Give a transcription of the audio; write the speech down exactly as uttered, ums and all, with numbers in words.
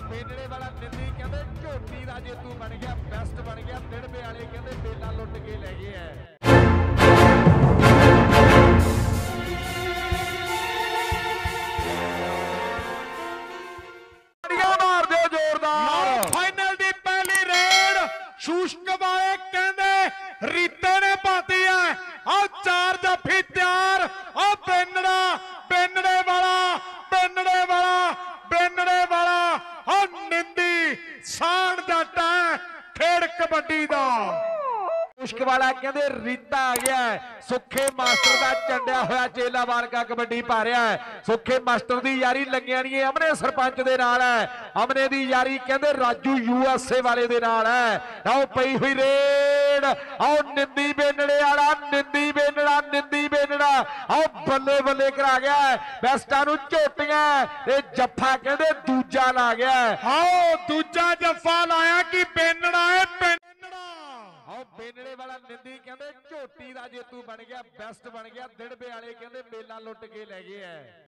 बेनड़े वाला निंदी कहते झोटी का जेतू बन गया, बेस्ट बन गया। दिड़बे वाले कहते बेला लुट के लै गए है। मार दो जोरदार। फाइनल दी पहली रेड शूशक वाले कहते रीते ने पाती है। आ चार जफी तैयार। आ बेनड़ा बेनड़े वाला बेनड़े वाला बेनड़े वाला आ निंदी साण जट है खेड़ कबड्डी दा। मुश्क वाला कहते रीता आ गया है। सुखे मास्टर का चंडिया होया चेला वारका कबड्डी पा रहा है। सुखे मास्टर की यारी लगिया नहीं अमने सरपंच दे नाल है। अमने की यारी कहते राजू यूएसए वाले दे नाल है। आओ पई हुई रेड। आओ निंदी बेनड़े वाला निंदी बेनड़ा निंदी बेनड़ा आओ बल्ले बल्ले करा गया है। बेस्टा नूं झोटियां ते जफा कहते दूजा ला गया है। आओ दूजा जफा लाया कि बेनड़ा है बेनड़ा। आओ बेनड़े वाला निंदी कहते झोटी का जेतू बन गया, बेस्ट बन गया। दिड़बे वाले कहते मेला लुट के लै गए है।